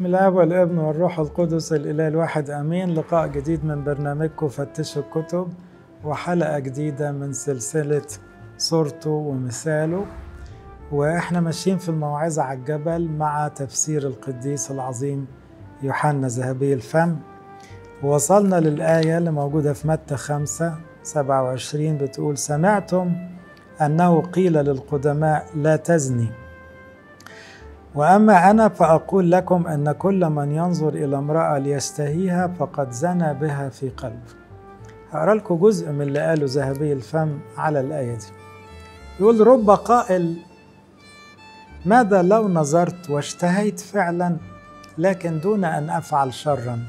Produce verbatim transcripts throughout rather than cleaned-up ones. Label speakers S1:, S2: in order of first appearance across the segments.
S1: باسم الآب والابن والروح القدس الإله الواحد آمين. لقاء جديد من برنامجكم فتشوا الكتب، وحلقة جديدة من سلسلة صورته ومثاله، وإحنا ماشيين في الموعظة على الجبل مع تفسير القديس العظيم يوحنا ذهبي الفم. ووصلنا للآية اللي موجودة في متى خمسة سبعة وعشرين بتقول: سمعتم أنه قيل للقدماء لا تزني، وأما أنا فأقول لكم أن كل من ينظر إلى امرأة ليشتهيها فقد زنى بها في قلبه. هقرأ لكم جزء من اللي قاله ذهبي الفم على الآية دي. يقول: رب قائل ماذا لو نظرت واشتهيت فعلا لكن دون أن أفعل شرا.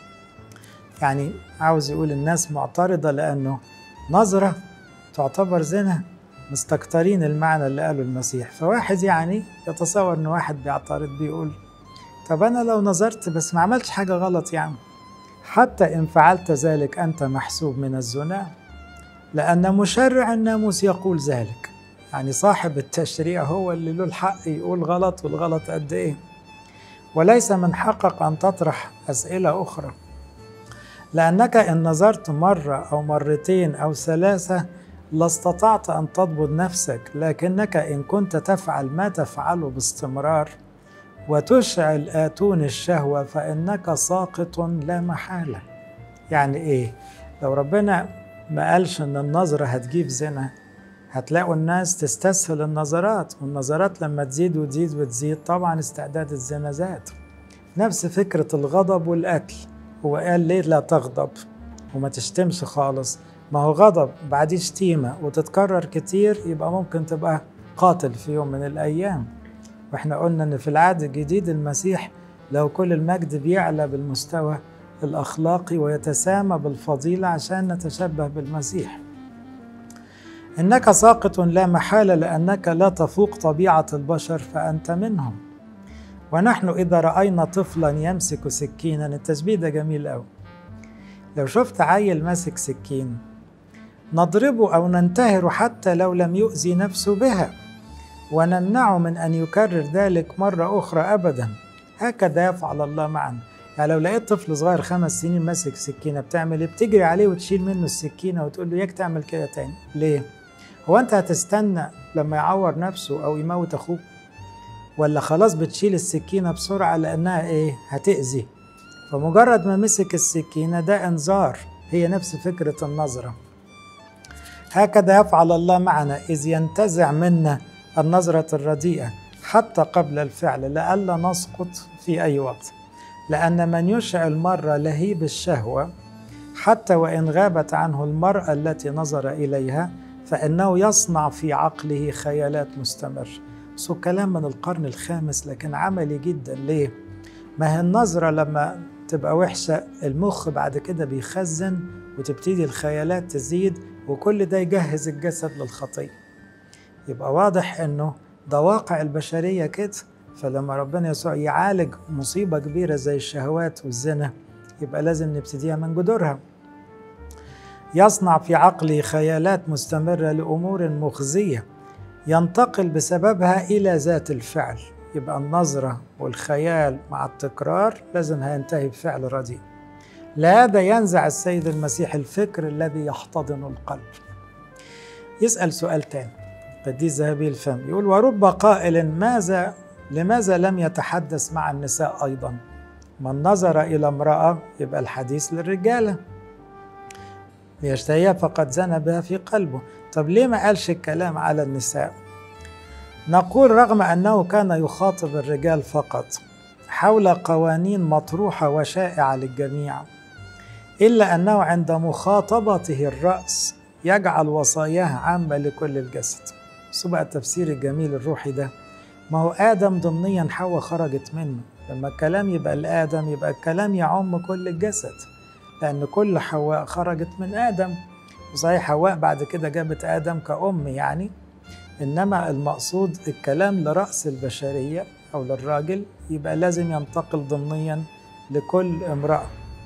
S1: يعني عاوز يقول الناس معترضة لأنه نظرة تعتبر زنا، مستكترين المعنى اللي قاله المسيح. فواحد يعني يتصور ان واحد بيعترض بيقول: طب انا لو نظرت بس ما عملتش حاجة غلط، يعني حتى ان فعلت ذلك انت محسوب من الزنا، لان مشرع الناموس يقول ذلك. يعني صاحب التشريع هو اللي له الحق يقول غلط، والغلط قد ايه. وليس من حقك ان تطرح اسئلة اخرى، لانك ان نظرت مرة او مرتين او ثلاثة لاستطعت أن تضبط نفسك، لكنك إن كنت تفعل ما تفعله باستمرار وتشعل آتون الشهوة فإنك ساقط لا محالة. يعني إيه؟ لو ربنا ما قالش إن النظرة هتجيب زنا، هتلاقوا الناس تستسهل النظرات، والنظرات لما تزيد وتزيد وتزيد طبعا استعداد الزنا زاد. نفس فكرة الغضب والقتل. هو قال ليه لا تغضب وما تشتمش خالص؟ ما هو غضب بعديه شتيمة وتتكرر كتير يبقى ممكن تبقى قاتل في يوم من الأيام. واحنا قلنا ان في العهد الجديد المسيح لو كل المجد بيعلى بالمستوى الأخلاقي ويتسامى بالفضيلة عشان نتشبه بالمسيح. إنك ساقط لا محالة لأنك لا تفوق طبيعة البشر فأنت منهم. ونحن إذا رأينا طفلا يمسك سكينا، التشبيه ده جميل أوي. لو شفت عيل ماسك سكين نضربه أو ننتهره حتى لو لم يؤذي نفسه بها، ونمنعه من أن يكرر ذلك مرة أخرى أبدا. هكذا يفعل الله معنا. يعني لو لقيت طفل صغير خمس سنين ماسك سكينة بتعمل إيه؟ بتجري عليه وتشيل منه السكينة وتقول له ياك تعمل كده تاني. ليه؟ هو أنت هتستنى لما يعور نفسه أو يموت أخوه؟ ولا خلاص بتشيل السكينة بسرعة لأنها إيه؟ هتأذي. فمجرد ما مسك السكينة ده إنذار. هي نفس فكرة النظرة. هكذا يفعل الله معنا إذ ينتزع منا النظرة الرديئة حتى قبل الفعل لئلا نسقط في أي وقت. لأن من يشعل مرة لهيب الشهوة حتى وإن غابت عنه المرأة التي نظر إليها فإنه يصنع في عقله خيالات مستمرة. سو كلام من القرن الخامس لكن عملي جدا. ليه؟ ما هي النظرة لما تبقى وحشة المخ بعد كده بيخزن وتبتدي الخيالات تزيد، وكل ده يجهز الجسد للخطية. يبقى واضح انه ده واقع البشرية كده. فلما ربنا يسوع يعالج مصيبة كبيرة زي الشهوات والزنا يبقى لازم نبتديها من جذورها. يصنع في عقله خيالات مستمرة لأمور مخزية ينتقل بسببها إلى ذات الفعل. يبقى النظرة والخيال مع التكرار لازم هينتهي بفعل رديء. لهذا ينزع السيد المسيح الفكر الذي يحتضن القلب. يسأل سؤال تاني قديس ذهبي الفم، يقول: ورب قائل ماذا لماذا لم يتحدث مع النساء أيضا؟ من نظر إلى امرأة يبقى الحديث للرجالة، ليشتهيها فقد زنى بها في قلبه. طب ليه ما قالش الكلام على النساء؟ نقول رغم أنه كان يخاطب الرجال فقط حول قوانين مطروحة وشائعة للجميع، إلا أنه عند مخاطبته الرأس يجعل وصاياه عامة لكل الجسد. شو بقى التفسير الجميل الروحي ده؟ ما هو آدم ضمنيا حواء خرجت منه. لما الكلام يبقى لآدم يبقى الكلام يعم كل الجسد، لأن كل حواء خرجت من آدم. وصحيح حواء بعد كده جابت آدم كأم يعني، إنما المقصود الكلام لرأس البشرية أو للراجل يبقى لازم ينتقل ضمنيا لكل امرأة.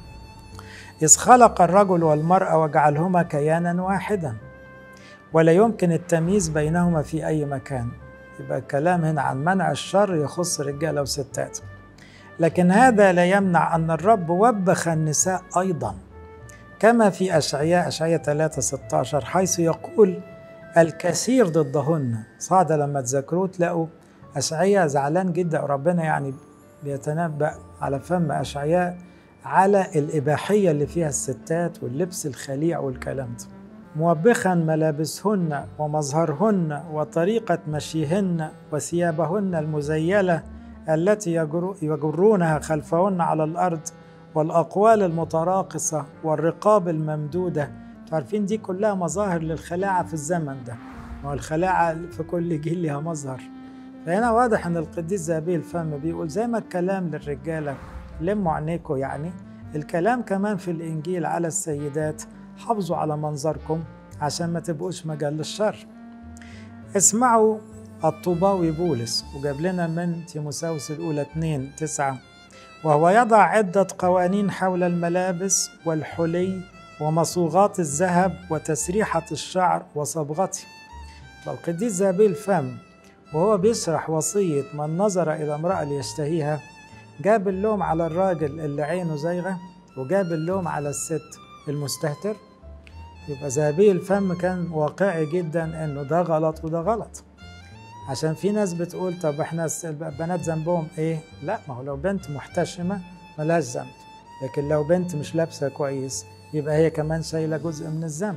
S1: إذ خلق الرجل والمرأة وجعلهما كيانا واحدا ولا يمكن التمييز بينهما في أي مكان. يبقى الكلام هنا عن منع الشر يخص رجالة وستات. لكن هذا لا يمنع أن الرب وبخ النساء أيضا، كما في أشعياء أشعياء ثلاثة ستة عشر حيث يقول الكثير ضدهن. صعد لما تذكروه تلاقوا أشعياء زعلان جدا، ربنا يعني بيتنبأ على فم أشعياء على الإباحية اللي فيها الستات واللبس الخليع والكلام ده. موبخا ملابسهن ومظهرهن وطريقة مشيهن وثيابهن المزيلة التي يجرونها خلفهن على الأرض، والأقوال المتراقصة والرقاب الممدودة. عارفين دي كلها مظاهر للخلاعة في الزمن ده، والخلاعة في كل جيل لها مظهر. فهنا واضح أن القديس ذهبي الفم بيقول زي ما الكلام للرجالة لموا عينيكم، يعني الكلام كمان في الإنجيل على السيدات، حافظوا على منظركم عشان ما تبقوش مجال للشر. اسمعوا الطوباوي بولس، وجاب لنا من تيموثاوس الأولى اثنين تسعة، وهو يضع عدة قوانين حول الملابس والحلي ومصوغات الذهب وتسريحة الشعر وصبغته. القديس ذهبي الفم وهو بيشرح وصية من نظر إلى امرأة ليشتهيها جاب اللوم على الراجل اللي عينه زيغة، وجاب اللوم على الست المستهتر. يبقى ذهبي الفم كان واقعي جدا انه ده غلط وده غلط، عشان في ناس بتقول طب احنا البنات ذنبهم ايه؟ لا، ما هو لو بنت محتشمة ملهاش ذنب، لكن لو بنت مش لابسة كويس يبقى هي كمان شايلة جزء من الذنب.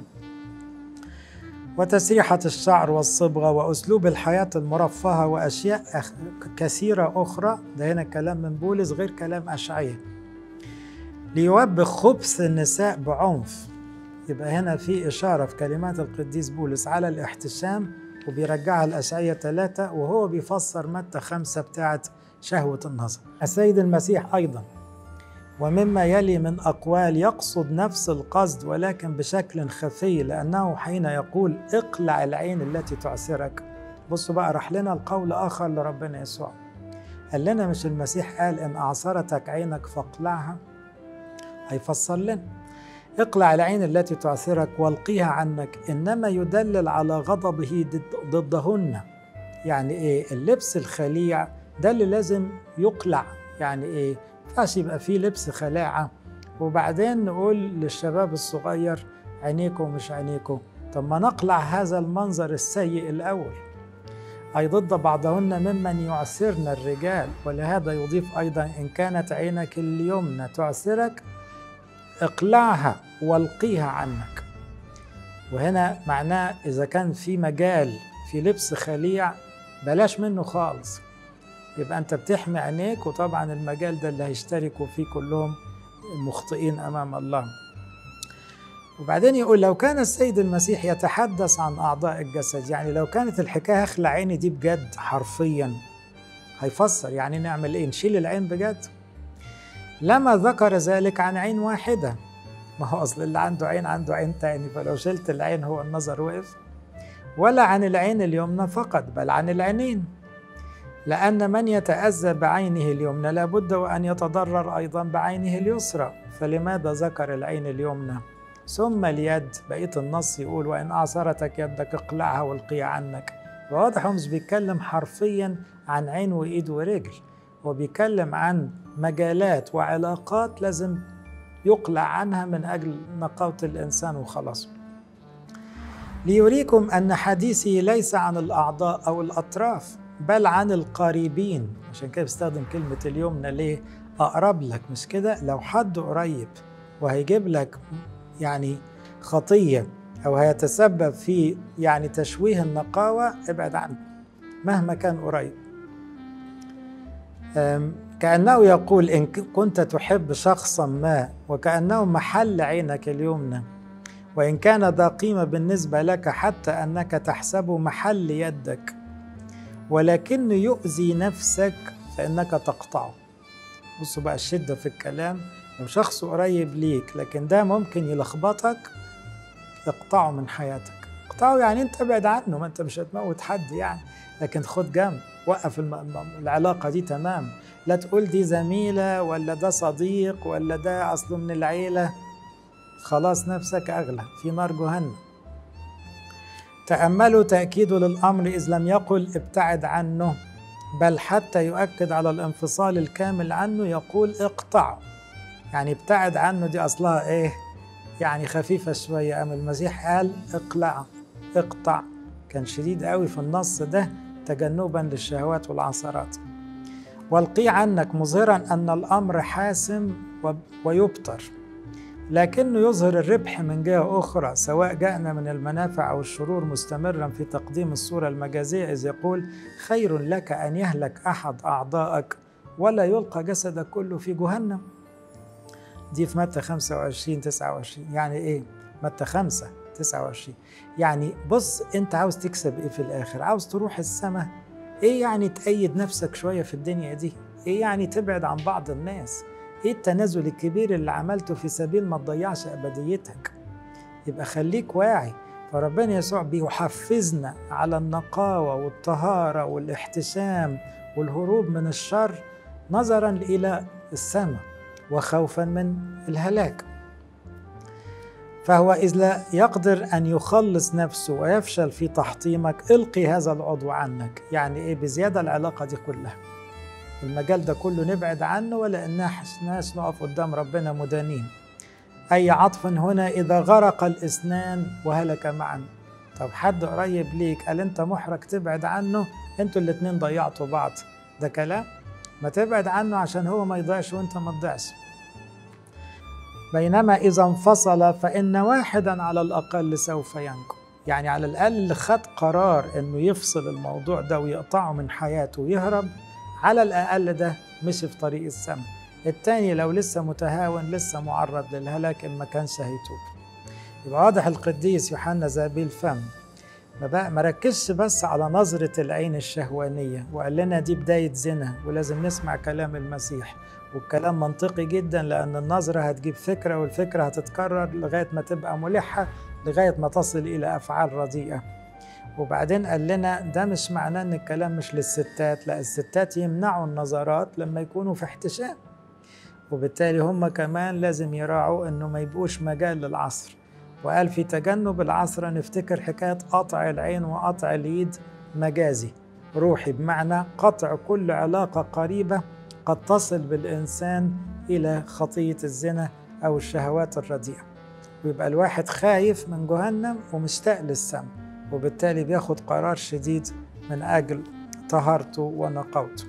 S1: وتسريحة الشعر والصبغة وأسلوب الحياة المرفهة وأشياء كثيرة أخرى. ده هنا كلام من بولس غير كلام أشعياء. ليوبخ خبث النساء بعنف. يبقى هنا في إشارة في كلمات القديس بولس على الاحتشام، وبيرجعها لأشعياء ثلاثة، وهو بيفسر متى خمسة بتاعة شهوة النظر. السيد المسيح أيضا ومما يلي من أقوال يقصد نفس القصد ولكن بشكل خفي، لأنه حين يقول اقلع العين التي تعسرك. بصوا بقى، راح لنا القول آخر لربنا يسوع، قال لنا مش المسيح قال إن أعصرتك عينك فاقلعها؟ هيفسر لنا اقلع العين التي تعسرك والقيها عنك، إنما يدلل على غضبه ضدهن. يعني إيه؟ اللبس الخليع ده اللي لازم يقلع. يعني إيه؟ مينفعش يبقى فيه لبس خلاعة وبعدين نقول للشباب الصغير عينيكم مش عينيكم. طب ما نقلع هذا المنظر السيء الأول. أي ضد بعضهن ممن يعسرن الرجال، ولهذا يضيف أيضا إن كانت عينك اليمنى تعسرك اقلعها والقيها عنك. وهنا معناه إذا كان في مجال في لبس خليع بلاش منه خالص، يبقى أنت بتحمي عينيك، وطبعا المجال ده اللي هيشتركوا فيه كلهم مخطئين أمام الله. وبعدين يقول لو كان السيد المسيح يتحدث عن أعضاء الجسد، يعني لو كانت الحكاية اخلع عيني دي بجد حرفيا، هيفسر يعني نعمل إيه؟ نشيل العين بجد؟ لما ذكر ذلك عن عين واحدة. ما هو أصل اللي عنده عين عنده عين تاني، فلو شلت العين هو النظر وقف. ولا عن العين اليمنى فقط، بل عن العينين، لأن من يتأذى بعينه اليمنى لابد وأن يتضرر أيضا بعينه اليسرى. فلماذا ذكر العين اليمنى؟ ثم اليد، بقية النص يقول وإن أعصرتك يدك اقلعها والقيها عنك. واضح هو مش بيتكلم حرفيا عن عين وإيد ورجل، هو بيتكلم عن مجالات وعلاقات لازم يقلع عنها من أجل نقاوة الإنسان وخلاص. ليريكم أن حديثي ليس عن الأعضاء أو الأطراف بل عن القريبين. عشان كده بستخدم كلمة اليمنى ليه؟ أقرب لك، مش كده؟ لو حد قريب وهيجيب لك يعني خطية أو هيتسبب في يعني تشويه النقاوة، ابعد عنه مهما كان قريب. كأنه يقول إن كنت تحب شخصا ما، وكأنه محل عينك اليمنى، وإن كان ذا قيمة بالنسبة لك حتى أنك تحسبه محل يدك، ولكن يؤذي نفسك فإنك تقطعه. بصوا بقى الشدة في الكلام، لو شخص قريب ليك لكن ده ممكن يلخبطك، اقطعه من حياتك. اقطعه يعني انت ابعد عنه، ما انت مش هتموت حد يعني، لكن خد جنب، وقف العلاقة دي تمام. لا تقول دي زميلة ولا ده صديق ولا ده أصله من العيلة، خلاص نفسك أغلى في نار جهنم. تأملوا تأكيده للأمر إذ لم يقل ابتعد عنه، بل حتى يؤكد على الانفصال الكامل عنه يقول اقطعه. يعني ابتعد عنه دي أصلها إيه؟ يعني خفيفة شوية. أما المسيح قال اقلعه، اقطع، كان شديد قوي في النص ده تجنبا للشهوات والعثرات. والقي عنك مظهرا أن الأمر حاسم ويبطر، لكنه يظهر الربح من جهة أخرى، سواء جاءنا من المنافع أو الشرور، مستمرا في تقديم الصورة المجازية، إذ يقول خير لك أن يهلك أحد أعضائك ولا يلقى جسدك كله في جهنم. دي في متى خمسة وعشرين تسعة وعشرين. يعني إيه؟ متى خمسة تسعة وعشرين. يعني بص، أنت عاوز تكسب إيه في الآخر؟ عاوز تروح السماء؟ إيه يعني تأيد نفسك شوية في الدنيا دي؟ إيه يعني تبعد عن بعض الناس؟ إيه التنازل الكبير اللي عملته في سبيل ما تضيعش أبديتك؟ يبقى خليك واعي. فربنا يسوع بيحفزنا على النقاوة والطهارة والاحتشام والهروب من الشر نظرا إلى السماء وخوفا من الهلاك. فهو إذ لا يقدر أن يخلص نفسه ويفشل في تحطيمك، القي هذا العضو عنك. يعني إيه؟ بزيادة العلاقة دي كلها، المجال ده كله نبعد عنه، ولا إناش ناس نقف قدام ربنا مدانين. أي عطف هنا إذا غرق الإثنان وهلك معا. طب حد قريب ليك قال أنت محرج تبعد عنه، أنتوا الاتنين ضيعتوا بعض، ده كلام؟ ما تبعد عنه عشان هو ما يضيعش وأنت ما تضيعش. بينما إذا انفصل فإن واحدا على الأقل سوف ينجو. يعني على الأقل خد قرار إنه يفصل الموضوع ده ويقطعه من حياته ويهرب، على الأقل ده مشي في طريق السماء. التاني لو لسه متهاون لسه معرض للهلاك إن ما كانش هيتوب. يبقى واضح القديس يوحنا ذهبي الفم ما بقى مركزش بس على نظرة العين الشهوانية وقال لنا دي بداية زنا ولازم نسمع كلام المسيح، والكلام منطقي جدا لأن النظرة هتجيب فكرة والفكرة هتتكرر لغاية ما تبقى ملحة، لغاية ما تصل إلى أفعال رديئة. وبعدين قال لنا ده مش معناه ان الكلام مش للستات، لا، الستات يمنعوا النظرات لما يكونوا في احتشام، وبالتالي هم كمان لازم يراعوا انه ما يبقوش مجال للعصر. وقال في تجنب العصر نفتكر حكاية قطع العين وقطع اليد مجازي روحي، بمعنى قطع كل علاقة قريبة قد تصل بالإنسان إلى خطية الزنا أو الشهوات الرديئة، ويبقى الواحد خايف من جهنم ومشتاق للسماء، وبالتالي بياخد قرار شديد من أجل طهارته ونقاوته.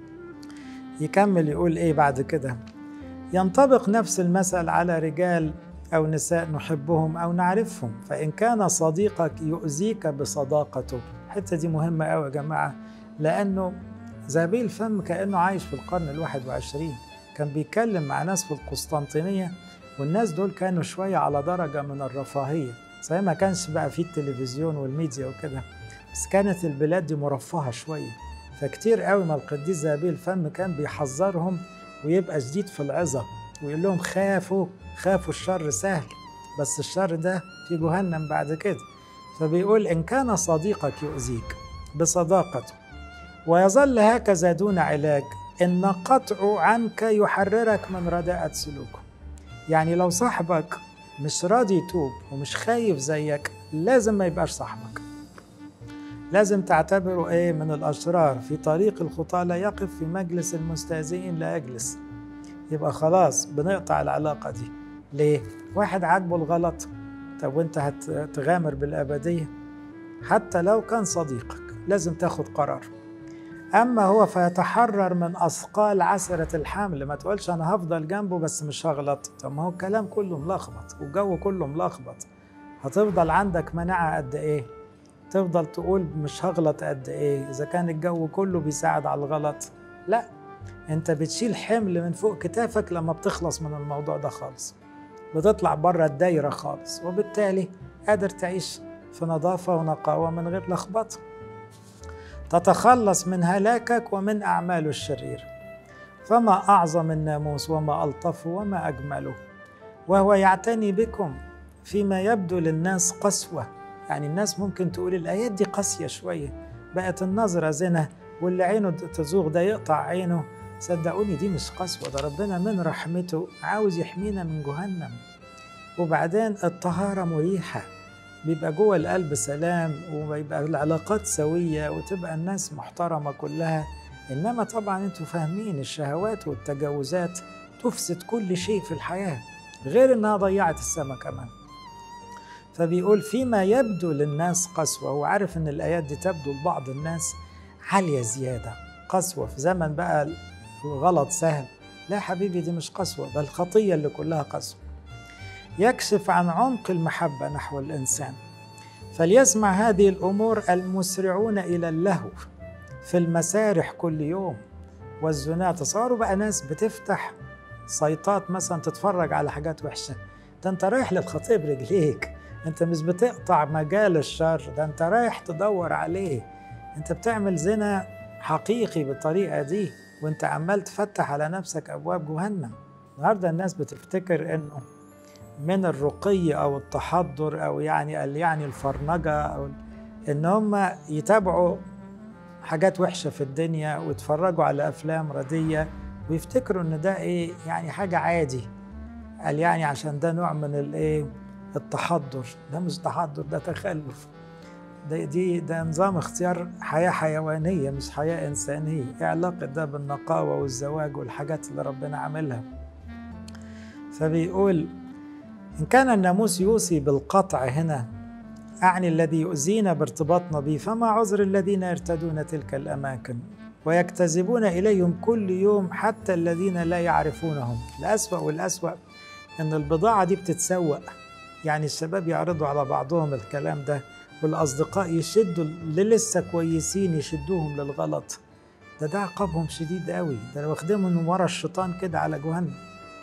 S1: يكمل يقول إيه بعد كده؟ ينطبق نفس المثل على رجال أو نساء نحبهم أو نعرفهم، فإن كان صديقك يؤذيك بصداقته. الحتة دي مهمة أوي يا جماعة، لأنه ذهبي الفم كأنه عايش في القرن الواحد وعشرين، كان بيتكلم مع ناس في القسطنطينية، والناس دول كانوا شوية على درجة من الرفاهية، زي ما كانش بقى فيه التلفزيون والميديا وكده، بس كانت البلاد دي مرفهة شوية. فكتير قوي ما القديس ذهبي الفم كان بيحذرهم ويبقى شديد في العظة ويقول لهم خافوا خافوا الشر سهل، بس الشر ده في جهنم بعد كده. فبيقول إن كان صديقك يؤذيك بصداقته ويظل هكذا دون علاج، إن قطعه عنك يحررك من رداءة سلوكه. يعني لو صاحبك مش راضي يتوب ومش خايف زيك، لازم ما يبقاش صاحبك، لازم تعتبره ايه؟ من الأشرار، في طريق الخطاة لا يقف، في مجلس المستهزئين لا يجلس. يبقى خلاص بنقطع العلاقة دي. ليه؟ واحد عاجبه الغلط، طب وانت هتغامر بالأبدية؟ حتى لو كان صديقك لازم تاخد قرار. أما هو فيتحرر من أثقال عسرة الحمل، ما تقولش أنا هفضل جنبه بس مش هغلط. طب ما هو الكلام كله ملخبط والجو كله ملخبط، هتفضل عندك مناعة قد إيه؟ تفضل تقول مش هغلط قد إيه إذا كان الجو كله بيساعد على الغلط؟ لا، أنت بتشيل حمل من فوق كتافك لما بتخلص من الموضوع ده خالص، بتطلع بره الدايرة خالص، وبالتالي قادر تعيش في نظافة ونقاوة من غير لخبطة، تتخلص من هلاكك ومن أعماله الشريرة. فما أعظم الناموس وما ألطفه وما أجمله، وهو يعتني بكم فيما يبدو للناس قسوة. يعني الناس ممكن تقول الآيات دي قاسية شوية، بقت النظرة زنا، واللي عينه تزوغ ده يقطع عينه. صدقوني دي مش قسوة، ده ربنا من رحمته عاوز يحمينا من جهنم. وبعدين الطهارة مريحة، بيبقى جوه القلب سلام، وبيبقى العلاقات سوية، وتبقى الناس محترمة كلها، إنما طبعا أنتوا فاهمين الشهوات والتجاوزات تفسد كل شيء في الحياة، غير إنها ضيعت السماء كمان. فبيقول فيما يبدو للناس قسوة، هو عارف إن الآيات دي تبدو لبعض الناس عالية زيادة، قسوة في زمن بقى الغلط سهل. لا حبيبي، دي مش قسوة، ده الخطية اللي كلها قسوة. يكشف عن عمق المحبة نحو الإنسان، فليسمع هذه الأمور المسرعون إلى اللهو في المسارح كل يوم والزنا. تصوروا بقى ناس بتفتح سيطات مثلا تتفرج على حاجات وحشة، ده انت رايح للخطية برجليك، انت مش بتقطع مجال الشر، ده انت رايح تدور عليه. انت بتعمل زنا حقيقي بالطريقة دي وانت عمال تفتح على نفسك أبواب جهنم. النهاردة الناس بتفتكر انه من الرقي أو التحضر أو يعني يعني الفرنجة أو إن هم يتابعوا حاجات وحشة في الدنيا ويتفرجوا على أفلام ردية ويفتكروا إن ده إيه يعني حاجة عادي، قال يعني عشان ده نوع من الإيه التحضر. ده مش تحضر، ده تخلف، ده دي ده نظام اختيار حياة حيوانية مش حياة إنسانية. إيه علاقة ده بالنقاوة والزواج والحاجات اللي ربنا عاملها؟ فبيقول إن كان الناموس يوصي بالقطع هنا، أعني الذي يؤذينا بارتباطنا به، فما عذر الذين يرتدون تلك الأماكن ويجتذبون إليهم كل يوم حتى الذين لا يعرفونهم. الأسوأ والأسوأ إن البضاعة دي بتتسوق، يعني الشباب يعرضوا على بعضهم الكلام ده والأصدقاء يشدوا اللي لسه كويسين يشدوهم للغلط. ده ده عقابهم شديد قوي، ده لو واخدينهم من ورا الشيطان كده على جهنم.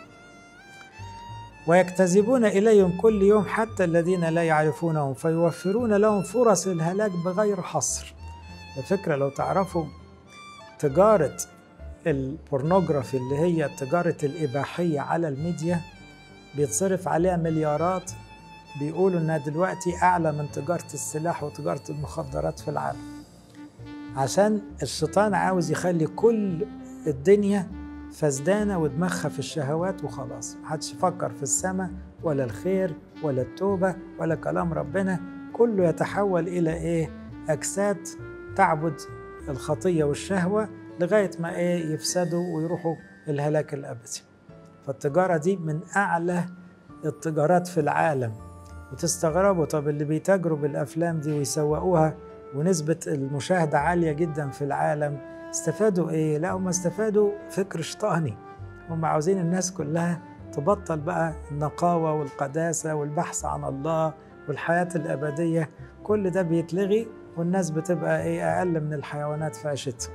S1: ويجتذبون إليهم كل يوم حتى الذين لا يعرفونهم فيوفرون لهم فرص الهلاك بغير حصر. الفكرة لو تعرفوا تجارة البورنوغرافي اللي هي تجارة الإباحية على الميديا بيتصرف عليها مليارات، بيقولوا إنها دلوقتي أعلى من تجارة السلاح وتجارة المخدرات في العالم، عشان الشيطان عاوز يخلي كل الدنيا فزدانة ودماغها في الشهوات وخلاص، محدش يفكر في السماء ولا الخير ولا التوبة ولا كلام ربنا، كله يتحول إلى إيه؟ أجساد تعبد الخطية والشهوة لغاية ما إيه يفسدوا ويروحوا الهلاك الأبدي. فالتجارة دي من أعلى التجارات في العالم. وتستغربوا طب اللي بيتاجروا بالأفلام دي ويسوقوها ونسبة المشاهدة عالية جدا في العالم استفادوا ايه؟ لا، هم استفادوا فكر شيطاني، هم عاوزين الناس كلها تبطل بقى النقاوة والقداسة والبحث عن الله والحياة الأبدية، كل ده بيتلغي والناس بتبقى ايه أقل من الحيوانات في عيشتها.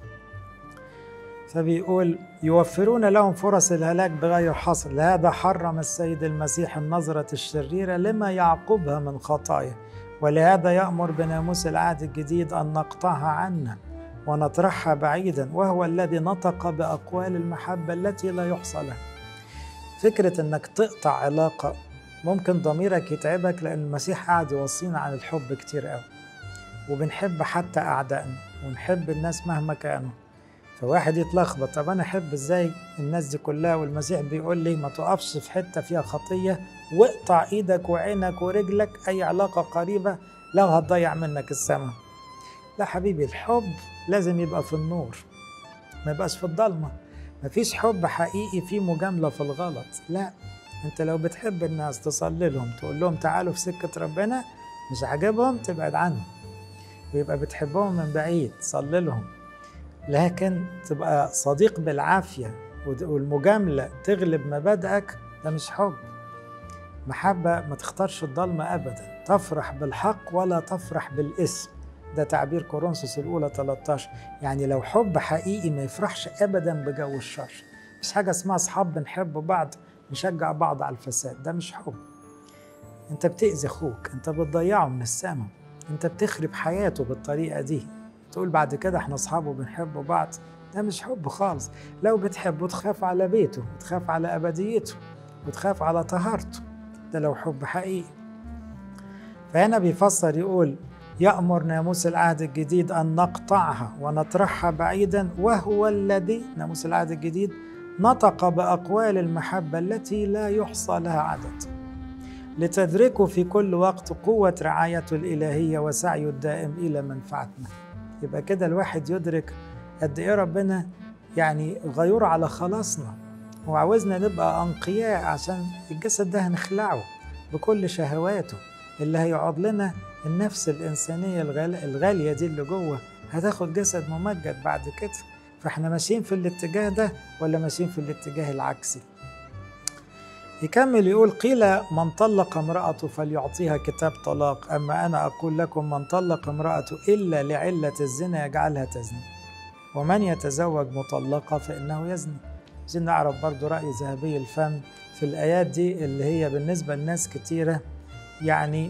S1: فبيقول يوفرون لهم فرص الهلاك بغير حصر، لهذا حرم السيد المسيح النظرة الشريرة لما يعقبها من خطايا، ولهذا يأمر بناموس العهد الجديد أن نقطعها عنا ونطرحها بعيدا، وهو الذي نطق بأقوال المحبة التي لا يحصى لها. فكرة أنك تقطع علاقة ممكن ضميرك يتعبك، لأن المسيح قاعد يوصينا عن الحب كتير قوي، وبنحب حتى أعدائنا ونحب الناس مهما كانوا. فواحد يتلخبط، طب أنا أحب إزاي الناس دي كلها والمسيح بيقول لي ما تقفش في حتة فيها خطية واقطع إيدك وعينك ورجلك أي علاقة قريبة لو هتضيع منك السماء. لا حبيبي، الحب لازم يبقى في النور، ما يبقاش في الضلمة. مفيش حب حقيقي فيه مجاملة في الغلط، لا. انت لو بتحب الناس تصلي لهم تقول لهم تعالوا في سكة ربنا، مش عاجبهم تبعد عنهم، ويبقى بتحبهم من بعيد تصلي لهم. لكن تبقى صديق بالعافية والمجاملة تغلب مبادئك، ده مش حب. محبة ما تختارش الضلمة أبدا، تفرح بالحق ولا تفرح بالاسم، ده تعبير كورنثوس الأولى ثلاثة عشر. يعني لو حب حقيقي ما يفرحش أبدا بجو الشر. مش حاجة اسمها أصحاب بنحب بعض نشجع بعض على الفساد، ده مش حب. أنت بتأذي أخوك، أنت بتضيعه من السماء، أنت بتخرب حياته بالطريقة دي، تقول بعد كده احنا أصحاب وبنحب بعض، ده مش حب خالص. لو بتحبه تخاف على بيته وتخاف على أبديته وتخاف على طهارته، ده لو حب حقيقي. فهنا بيفسر يقول يأمر ناموس العهد الجديد أن نقطعها ونطرحها بعيدا، وهو الذي ناموس العهد الجديد نطق بأقوال المحبة التي لا يحصى لها عدد، لتدركوا في كل وقت قوة رعايته الإلهية وسعيه الدائم إلى منفعتنا. يبقى كده الواحد يدرك قد إيه ربنا يعني غيور على خلاصنا، وعاوزنا نبقى أنقياء عشان الجسد ده هنخلعه بكل شهواته اللي هيقعد لنا. النفس الإنسانية الغالية دي اللي جوه هتاخد جسد ممجد بعد كده. فإحنا ماشيين في الاتجاه ده ولا ماشيين في الاتجاه العكسي؟ يكمل يقول: قيل من طلق امرأته فليعطيها كتاب طلاق، أما أنا أقول لكم من طلق امرأته إلا لعلة الزنا يجعلها تزني، ومن يتزوج مطلقة فإنه يزني. عايزين نعرف برضو رأي ذهبي الفم في الآيات دي اللي هي بالنسبة لناس كتيرة يعني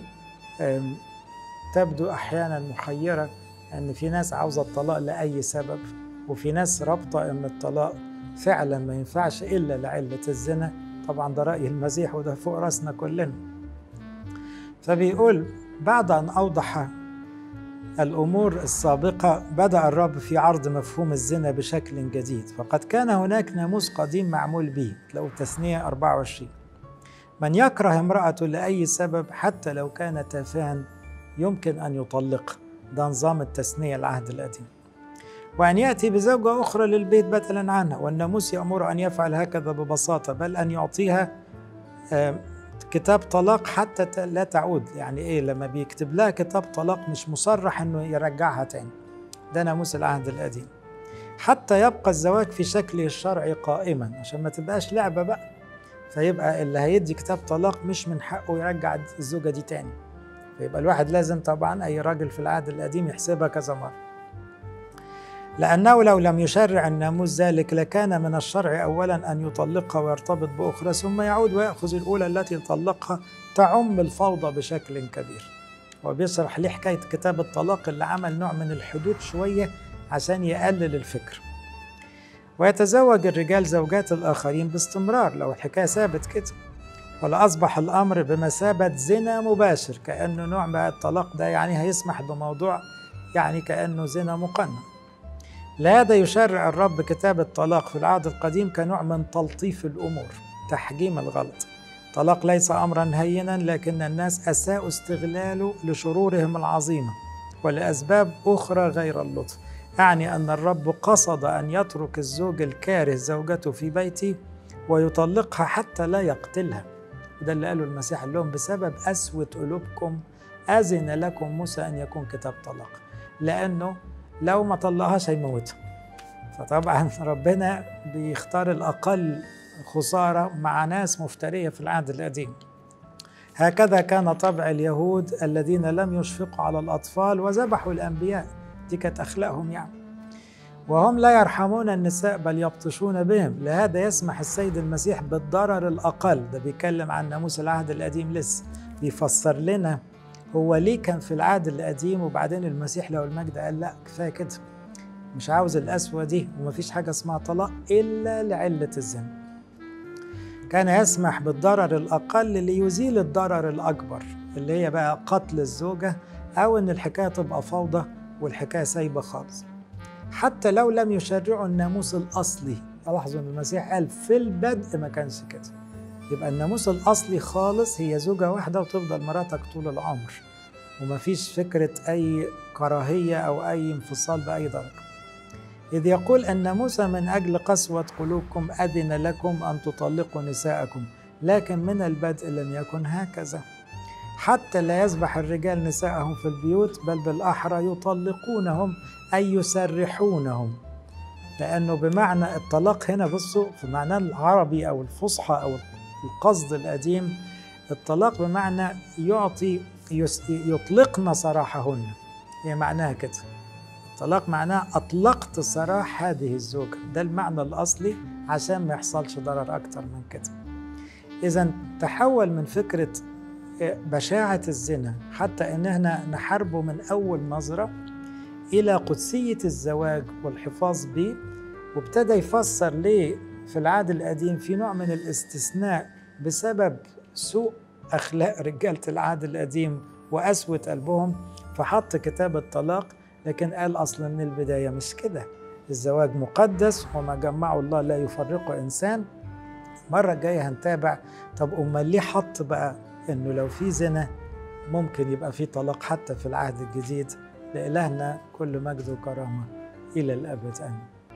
S1: تبدو أحيانا محيرة، أن في ناس عاوزة الطلاق لأي سبب، وفي ناس رابطة أن الطلاق فعلا ما ينفعش إلا لعلة الزنا. طبعا ده رأي المسيح وده فوق رأسنا كلنا. فبيقول: بعد أن أوضح الأمور السابقة بدأ الرب في عرض مفهوم الزنا بشكل جديد. فقد كان هناك ناموس قديم معمول به، لو تثنية أربعة وعشرين: من يكره امرأته لأي سبب حتى لو كان تافها يمكن أن يطلقها. ده نظام التثنية العهد القديم. وأن يأتي بزوجة أخرى للبيت بدلا عنها، والناموس يأمر أن يفعل هكذا ببساطة، بل أن يعطيها كتاب طلاق حتى لا تعود. يعني إيه؟ لما بيكتب لها كتاب طلاق مش مصرح أنه يرجعها تاني. ده ناموس العهد القديم. حتى يبقى الزواج في شكله الشرعي قائما، عشان ما تبقاش لعبة بقى. فيبقى اللي هيدي كتاب طلاق مش من حقه يرجع الزوجة دي تاني. فيبقى الواحد لازم طبعا أي راجل في العهد القديم يحسبها كذا مرة، لأنه لو لم يشرع الناموس ذلك لكان من الشرع أولا أن يطلقها ويرتبط بأخرى ثم يعود ويأخذ الأولى التي طلقها، تعم الفوضى بشكل كبير. وبيشرح ليه حكاية كتاب الطلاق اللي عمل نوع من الحدود شوية عشان يقلل الفكر. ويتزوج الرجال زوجات الآخرين باستمرار لو الحكاية ثابت كده، ولا أصبح الأمر بمثابة زنا مباشر، كأنه نوع من الطلاق ده يعني هيسمح بموضوع يعني كأنه زنا مقنن. لهذا يشرع الرب كتاب الطلاق في العهد القديم كنوع من تلطيف الأمور، تحجيم الغلط. الطلاق ليس أمرا هينا، لكن الناس أساءوا استغلاله لشرورهم العظيمة ولأسباب أخرى غير اللطف. أعني أن الرب قصد أن يترك الزوج الكاره زوجته في بيته ويطلقها حتى لا يقتلها. وده اللي قاله المسيح لهم: بسبب قسوة قلوبكم أذن لكم موسى أن يكون كتاب طلاق، لأنه لو ما طلقهاش هيموتها. فطبعا ربنا بيختار الأقل خسارة مع ناس مفترية في العهد القديم. هكذا كان طبع اليهود الذين لم يشفقوا على الأطفال وذبحوا الأنبياء. دي كانت أخلاقهم يعني. وهم لا يرحمون النساء بل يبطشون بهم. لهذا يسمح السيد المسيح بالضرر الأقل. ده بيتكلم عن ناموس العهد القديم، لسه بيفسر لنا هو ليه كان في العهد القديم وبعدين المسيح له المجد قال لا كفاية كده، مش عاوز القسوة دي، ومفيش حاجة اسمها طلاق إلا لعلة الزنا. كان يسمح بالضرر الأقل ليزيل الضرر الأكبر، اللي هي بقى قتل الزوجة أو إن الحكاية تبقى فوضى والحكاية سايبة خالص. حتى لو لم يشرعوا الناموس الأصلي. لاحظوا إن المسيح قال في البدء ما كانش كده. يبقى الناموس الأصلي خالص هي زوجة واحدة وتفضل مراتك طول العمر، ومفيش فكرة أي كراهية أو أي انفصال بأي درجة. إذ يقول الناموس من أجل قسوة قلوبكم أذن لكم أن تطلقوا نساءكم، لكن من البدء لم يكن هكذا، حتى لا يذبح الرجال نساءهم في البيوت، بل بالأحرى يطلقونهم أي يسرحونهم. لأنه بمعنى الطلاق هنا بصوا في معناه العربي أو الفصحى أو القصد القديم، الطلاق بمعنى يعطي يطلقن سراحهن، هي معناها كده. الطلاق معناه أطلقت سراح هذه الزوجة، ده المعنى الأصلي عشان ما يحصلش ضرر أكتر من كده. إذا تحول من فكرة بشاعة الزنا حتى إن احنا نحاربه من أول نظرة إلى قدسية الزواج والحفاظ به. وابتدى يفسر ليه في العهد القديم في نوع من الاستثناء بسبب سوء أخلاق رجالة العهد القديم وقسوة قلبهم، فحط كتاب الطلاق. لكن قال أصلا من البداية مش كده، الزواج مقدس وما جمعه الله لا يفرقه إنسان. مرة الجاية هنتابع طب أمال ليه حط بقى إنه لو في زنا ممكن يبقى في طلاق حتى في العهد الجديد. لإلهنا كل مجد وكرامة إلى الأبد آمين.